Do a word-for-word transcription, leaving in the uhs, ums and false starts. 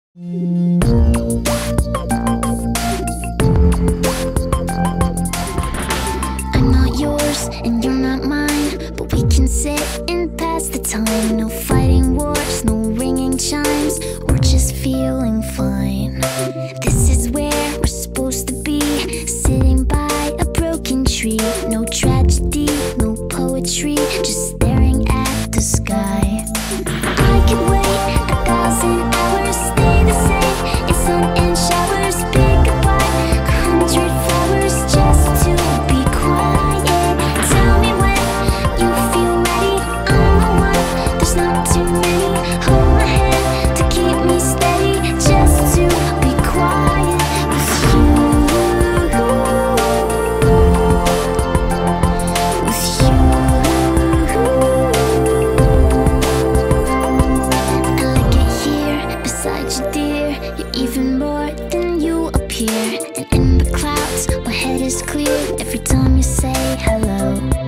I'm not yours and you're not mine, but we can sit and pass the time. No fighting wars, no ringing chimes, we're just feeling fine. This is where we're supposed to be, sitting by a broken tree. No tragedy, no poetry, just staring at the sky. I could wait a thousand hours, stay the same in sun and showers, pick apart a hundred flowers just to be quiet. Tell me when you feel ready, I'm the one, there's not too many. Hold my hand to keep me steady, just to be quiet with you. With you. I like it here beside you, dear. You're even more than you appear. And in the clouds, my head is clear every time you say hello.